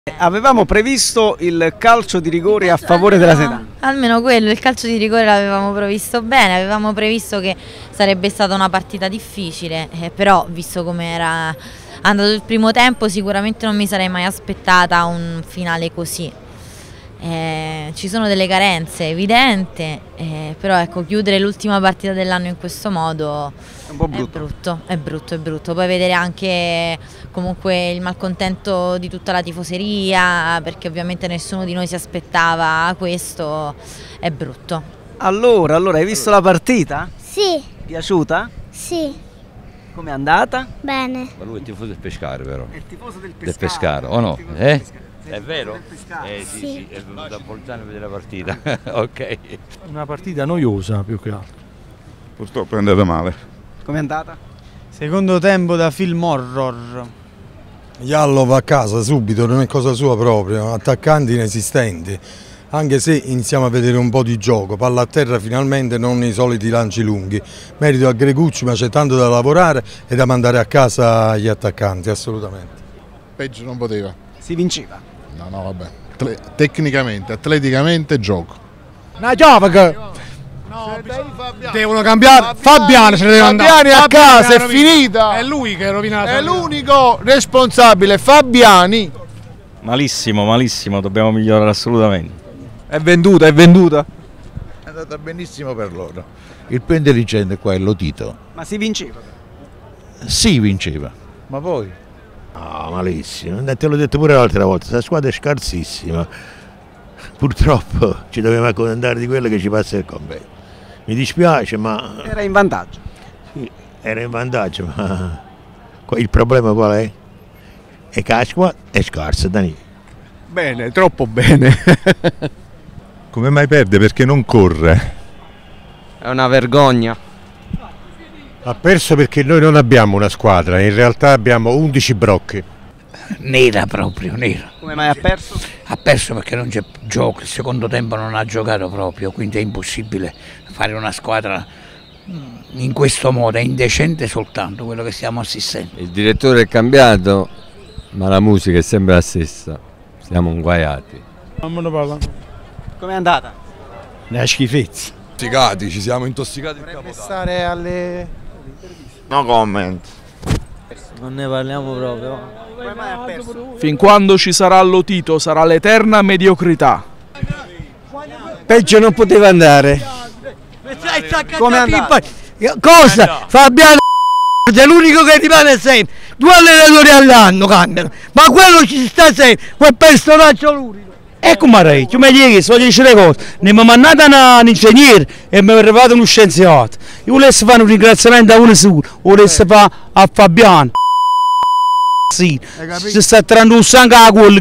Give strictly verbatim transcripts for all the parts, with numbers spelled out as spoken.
Avevamo previsto il calcio di rigore a favore della Sedana. Almeno quello, il calcio di rigore l'avevamo previsto bene, avevamo previsto che sarebbe stata una partita difficile, eh, però visto come era andato il primo tempo sicuramente non mi sarei mai aspettata un finale così. Eh, ci sono delle carenze evidenti, eh, però ecco, chiudere l'ultima partita dell'anno in questo modo è un po' brutto. È brutto, è brutto, è brutto. Poi vedere anche comunque il malcontento di tutta la tifoseria, perché ovviamente nessuno di noi si aspettava questo, è brutto. Allora, allora hai visto la partita? Sì. Piaciuta? Sì. Com'è andata? Bene. Ma lui è il tifoso del Pescara, vero? È il tifoso del Pescara. Del Pescara, o no? Eh? È vero? Eh, sì, sì. sì, è venuto a Bolzano a vedere la partita. Ok. Una partita noiosa più che altro. Purtroppo è andata male. Com'è andata? Secondo tempo da film horror. Iallo va a casa subito, non è cosa sua proprio, attaccanti inesistenti. Anche se iniziamo a vedere un po' di gioco, palla a terra finalmente, non i soliti lanci lunghi. Merito a Gregucci, ma c'è tanto da lavorare e da mandare a casa gli attaccanti, assolutamente. Peggio non poteva. Si vinceva? No, no, vabbè. Tle tecnicamente, atleticamente, gioco. Una giovane! No, devono cambiare. Fabiani se ne deve andare. Fabiani a casa, è finita. È lui che rovina la È l'unico responsabile, Fabiani. Malissimo, malissimo, dobbiamo migliorare assolutamente. È venduta, è venduta. È andata benissimo per loro. Il più intelligente qua è Lotito. Ma si vinceva? Sì, vinceva. Ma poi? No, malissimo. Te l'ho detto pure l'altra volta, questa squadra è scarsissima. Purtroppo ci dobbiamo accontentare di quello che ci passa il convegno. Mi dispiace, ma... Era in vantaggio. Sì, era in vantaggio, ma il problema qual è? È che la squadra è scarsa, Danilo. Bene, troppo bene. Come mai perde? Perché non corre. È una vergogna. Ha perso perché noi non abbiamo una squadra, in realtà abbiamo undici brocchi. Nera proprio, nera. Come mai ha perso? Ha perso perché non c'è gioco, il secondo tempo non ha giocato proprio, quindi è impossibile fare una squadra in questo modo, è indecente soltanto quello che stiamo assistendo. Il direttore è cambiato, ma la musica è sempre la stessa. Siamo inguaiati. Non me ne parla. Com'è andata? Una schifezza. Intossicati, ci siamo intossicati il capo. Stare alle... No comment. Non ne parliamo proprio. Come mai ha perso? Fin quando ci sarà Lotito sarà l'eterna mediocrità. Peggio non poteva andare. Come è andata? Cosa? Fabiano è l'unico che rimane sempre. Due allenatori all'anno cambiano. Ma quello ci sta sempre, quel personaggio l'unico. Ecco Marei, tu mi dici, so dici le cose, ne mi mandate un ingegnere e mi è arrivato uno scienziato. Io volessi fare un ringraziamento a uno solo, volessi fare a Fabiano. Sì, si sta tirando un sangue a quello.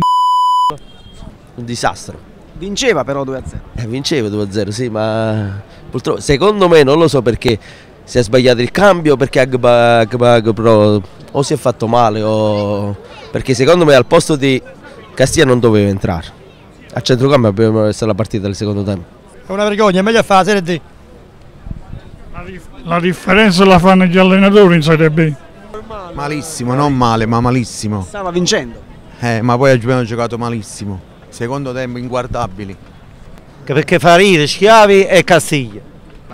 Un disastro. Vinceva però due a zero. Eh, vinceva due a zero, sì, ma purtroppo, secondo me, non lo so perché si è sbagliato il cambio, perché Agba, Agba, Agba, o si è fatto male, o perché secondo me al posto di Castiglia non doveva entrare. A centrocampo abbiamo visto la partita del secondo tempo. È una vergogna, è meglio fare la Serie D. La, dif la differenza la fanno gli allenatori in Serie B. Malissimo, non male, ma malissimo. Stava vincendo. Eh, ma poi abbiamo giocato malissimo. Secondo tempo inguardabili. Che perché fa ridere Schiavi e Castiglia.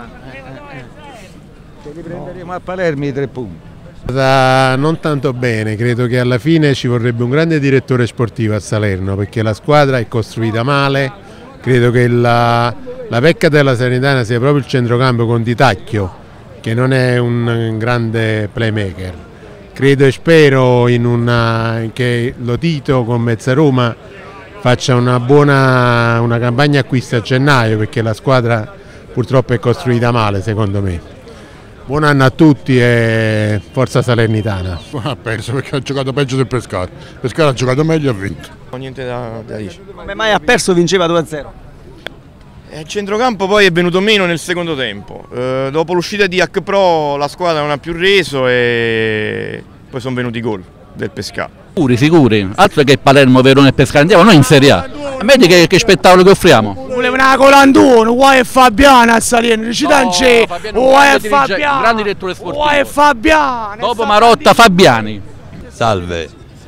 Ce li prenderemo a Palermo i tre punti. Non tanto bene, credo che alla fine ci vorrebbe un grande direttore sportivo a Salerno perché la squadra è costruita male, credo che la, la pecca della Salernitana sia proprio il centrocampo con Di Tacchio che non è un grande playmaker. Credo e spero in una, che Lotito con Mezzaroma faccia una buona una campagna acquisti a gennaio perché la squadra purtroppo è costruita male secondo me. Buon anno a tutti e forza Salernitana. Ha perso perché ha giocato peggio del Pescara. Il Pescara ha giocato meglio e ha vinto. Non niente da, da dire. Come mai ha perso vinceva due a zero? Il centrocampo poi è venuto meno nel secondo tempo. Eh, dopo l'uscita di H Pro la squadra non ha più reso e poi sono venuti i gol del Pescara. Figuri, figuri, altro che Palermo, Verona e Pescara, andiamo noi in Serie A. Vedi che, che spettacolo che offriamo. Voleva una colantuono, vuoi Fabiano a Salerno, ci no, c'è, vuoi Fabiano, grande direttore sportivo. Vuoi Fabiano. Dopo Marotta, Fabiani. Salve.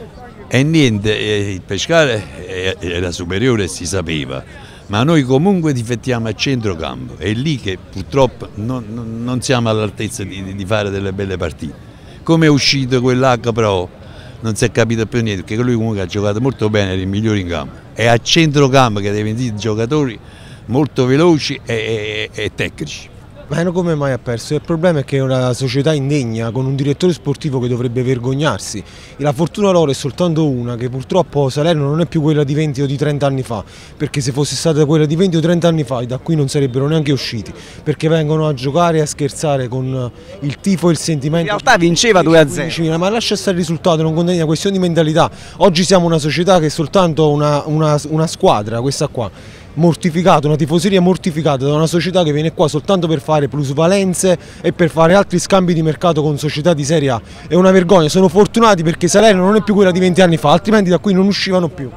E niente, il Pescara era superiore e si sapeva, ma noi comunque difettiamo a centrocampo, è lì che purtroppo non, non, non siamo all'altezza di, di fare delle belle partite. Come è uscito quell'H Pro non si è capito più niente, perché lui comunque ha giocato molto bene, era il migliore in campo, è a centrocampo che deve vendere giocatori molto veloci e, e, e tecnici. Ma come mai ha perso? Il problema è che è una società indegna con un direttore sportivo che dovrebbe vergognarsi. E la fortuna loro è soltanto una, che purtroppo Salerno non è più quella di venti o di trenta anni fa, perché se fosse stata quella di venti o trenta anni fa da qui non sarebbero neanche usciti, perché vengono a giocare e a scherzare con il tifo e il sentimento. In realtà vinceva due a zero. Ma lascia stare il risultato, non contiene una questione di mentalità. Oggi siamo una società che è soltanto una, una, una squadra, questa qua, mortificata, una tifoseria mortificata da una società che viene qua soltanto per fare plusvalenze e per fare altri scambi di mercato con società di Serie A. È una vergogna, sono fortunati perché Salerno non è più quella di venti anni fa, altrimenti da qui non uscivano più.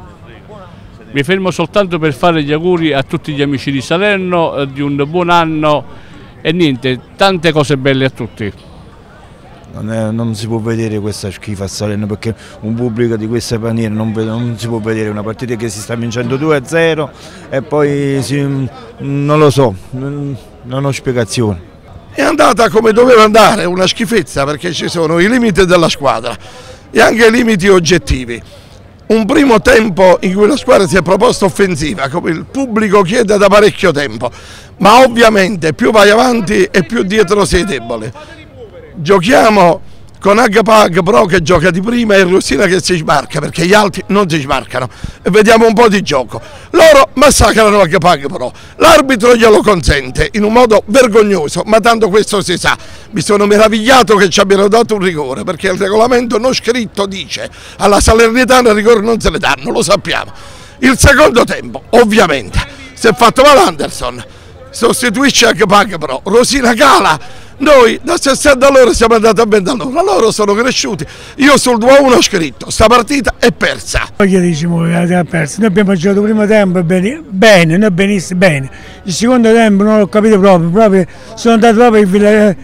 Mi fermo soltanto per fare gli auguri a tutti gli amici di Salerno eh, di un buon anno e niente, tante cose belle a tutti. Non, è, non si può vedere questa schifa a Salerno, perché un pubblico di questa maniera non, non si può vedere una partita che si sta vincendo due a zero e poi si, non lo so, non, non ho spiegazioni. È andata come doveva andare, una schifezza, perché ci sono i limiti della squadra e anche i limiti oggettivi. Un primo tempo in cui la squadra si è proposta offensiva, come il pubblico chiede da parecchio tempo, ma ovviamente più vai avanti e più dietro sei debole. Giochiamo con H Pro che gioca di prima e Rosina che si smarca, perché gli altri non si smarcano, e vediamo un po' di gioco. Loro massacrano H Pro, l'arbitro glielo consente in un modo vergognoso, ma tanto questo si sa. Mi sono meravigliato che ci abbiano dato un rigore, perché il regolamento non scritto dice alla Salernitana il rigore non se ne danno, lo sappiamo. Il secondo tempo ovviamente si è fatto male Anderson, sostituisce H Pro, Rosina cala. Noi da sessanta all'ora siamo andati a venti all'ora, loro sono cresciuti, io sul due a uno ho scritto, sta partita è persa. Che diciamo che è persa? Noi abbiamo giocato il primo tempo bene, bene, noi benissimo, bene. Il secondo tempo non l'ho capito proprio, proprio sono andato proprio in Villa,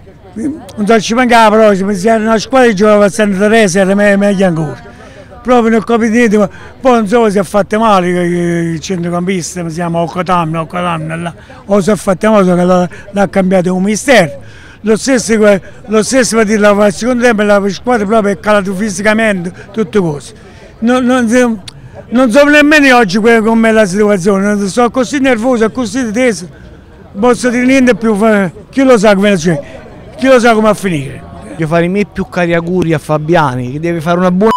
non so ci mancava però, se era una squadra che giocava a Santa Teresa era meglio ancora. Proprio non ho capito niente, ma poi non so se si è fatto male il centrocampista, si chiama Okotamna, Okotamna, o si è fatto male che l'ha cambiato un mistero. Lo stesso, lo stesso per dire, al secondo tempo la squadra proprio è calato fisicamente, tutte cose. Non, non, non so nemmeno oggi com'è la situazione, sono così nervoso, così teso, non posso dire niente più, chi lo sa come, cioè, chi lo sa come a finire. Voglio fare i miei più cari auguri a Fabiani, che deve fare una buona